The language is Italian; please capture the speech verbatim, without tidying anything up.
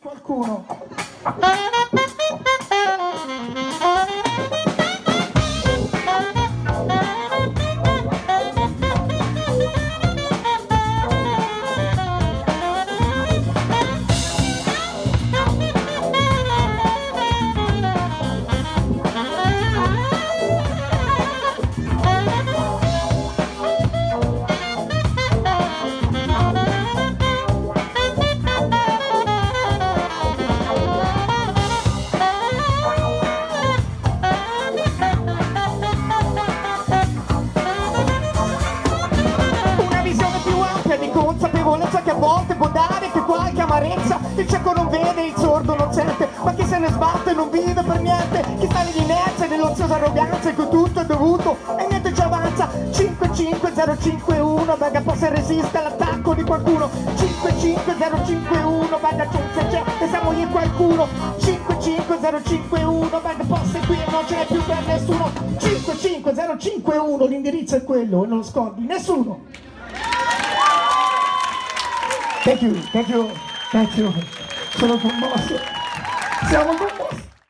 Qualcuno. Consapevolezza che a volte può dare che qualche amarezza. Il cieco non vede, il sordo non sente, ma chi se ne sbatte non vive per niente. Chi sta nell'inerzia e nell'oziosa arroganza in cui tutto è dovuto e niente ci avanza. Cinque cinque zero cinque uno, venga poi se resiste all'attacco di qualcuno. Cinque cinque zero cinque uno, venga se c'è e siamo io e qualcuno. Cinque cinque zero cinque uno, venga poi se qui non ce n'è più per nessuno. Cinque cinque zero cinque uno, l'indirizzo è quello e non lo scordi nessuno. Thank you, thank you, thank you. Sono commosso. Siamo commossi.